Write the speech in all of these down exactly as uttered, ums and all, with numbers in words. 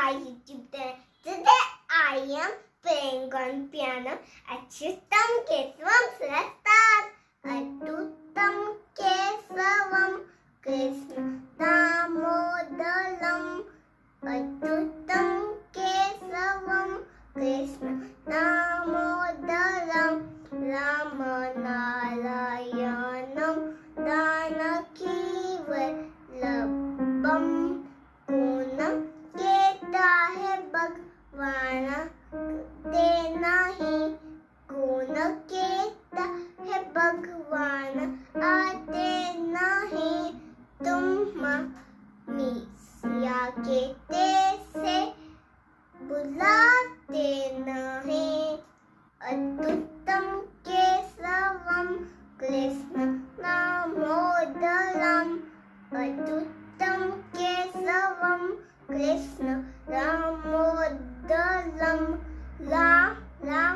my YouTube channel. Today I am playing on piano Achutam Keshwam Krishna Achutam Keshwam Krishna Damodaram Achutam Keshwam Krishna Damodaram Ramanarayanam Danakivalabham Kunam Keta hai Bhagwan Dena hi Guna Keta hai Bhagwan Ate nahi Tum myra ke se बुलाते नहीं अच्युतम केशवम कृष्ण दामोदरम अच्युतम केशवम कृष्ण दामोदरम राम राम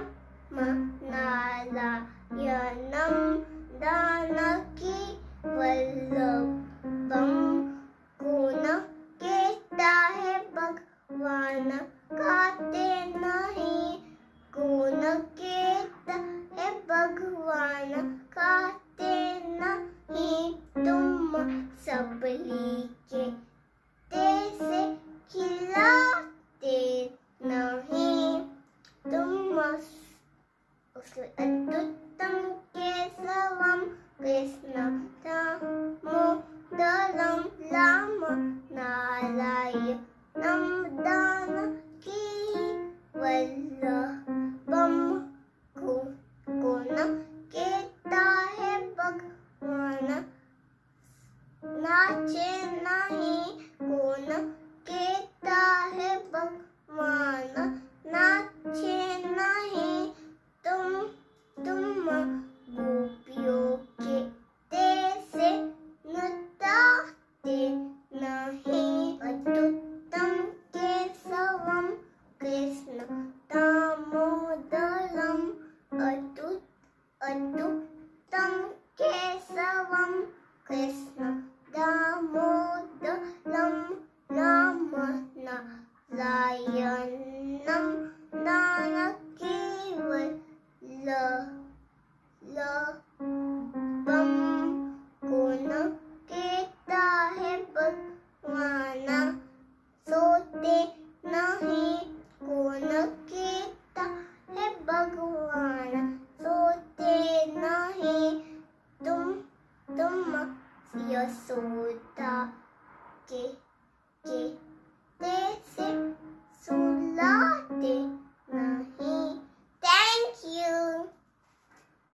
नारायणम जानकी वल्लभम गुण केता है भगवान गाते नहीं गुण केता है भगवान गाते नहीं तुम सबली के से खिलाते नहीं तुम अच्युतम केशवम कृष्ण दामोदरम राम नारायणम जानकी वल्लभम गुण केता है भगवान नाचे नहीं गुण केता है भगवान नाचे नहीं तुम तुम गोपियों के से नचाते नहीं अच्युतम केशवम कृष्ण दामोदरम अच्युत अच्युतम केशवम कृष्ण दामोदरम राम नारायणम जानकी वल्लभम गुण केता है भगवान सोते नहीं गुण केता है भगवान सोते नहीं तुम तुम यशोदा के के